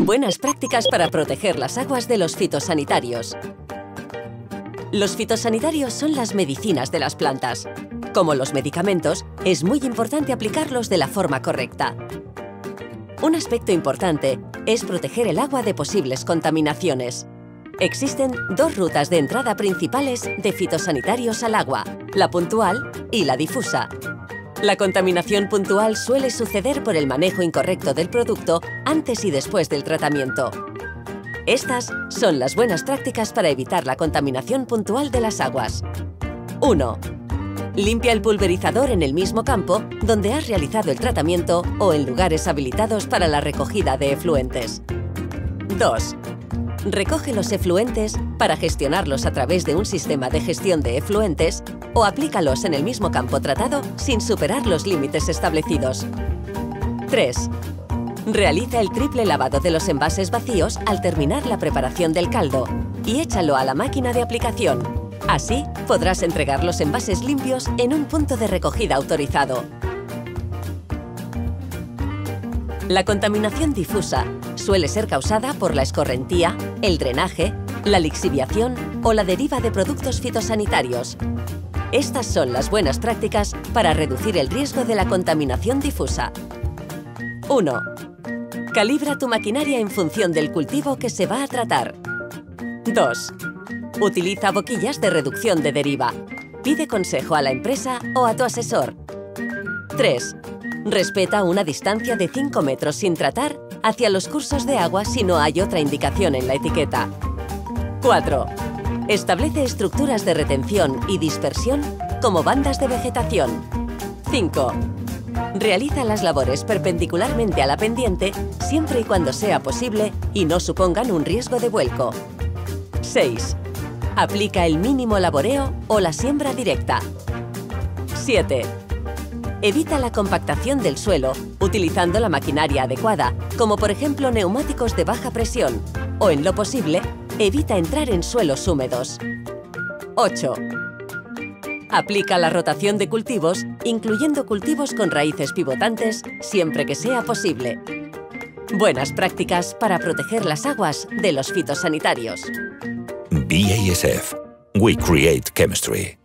Buenas prácticas para proteger las aguas de los fitosanitarios. Los fitosanitarios son las medicinas de las plantas. Como los medicamentos, es muy importante aplicarlos de la forma correcta. Un aspecto importante es proteger el agua de posibles contaminaciones. Existen dos rutas de entrada principales de fitosanitarios al agua, la puntual y la difusa. La contaminación puntual suele suceder por el manejo incorrecto del producto antes y después del tratamiento. Estas son las buenas prácticas para evitar la contaminación puntual de las aguas. 1. Limpia el pulverizador en el mismo campo donde has realizado el tratamiento o en lugares habilitados para la recogida de efluentes. 2. Recoge los efluentes para gestionarlos a través de un sistema de gestión de efluentes o aplícalos en el mismo campo tratado sin superar los límites establecidos. 3. Realiza el triple lavado de los envases vacíos al terminar la preparación del caldo y échalo a la máquina de aplicación. Así podrás entregar los envases limpios en un punto de recogida autorizado. La contaminación difusa suele ser causada por la escorrentía, el drenaje, la lixiviación o la deriva de productos fitosanitarios. Estas son las buenas prácticas para reducir el riesgo de la contaminación difusa. 1. Calibra tu maquinaria en función del cultivo que se va a tratar. 2. Utiliza boquillas de reducción de deriva. Pide consejo a la empresa o a tu asesor. 3. Respeta una distancia de 5 metros sin tratar hacia los cursos de agua si no hay otra indicación en la etiqueta. 4. Establece estructuras de retención y dispersión como bandas de vegetación. 5. Realiza las labores perpendicularmente a la pendiente siempre y cuando sea posible y no supongan un riesgo de vuelco. 6. Aplica el mínimo laboreo o la siembra directa. 7. Evita la compactación del suelo utilizando la maquinaria adecuada, como por ejemplo neumáticos de baja presión, o en lo posible, evita entrar en suelos húmedos. 8. Aplica la rotación de cultivos, incluyendo cultivos con raíces pivotantes, siempre que sea posible. Buenas prácticas para proteger las aguas de los fitosanitarios. BASF. We create chemistry.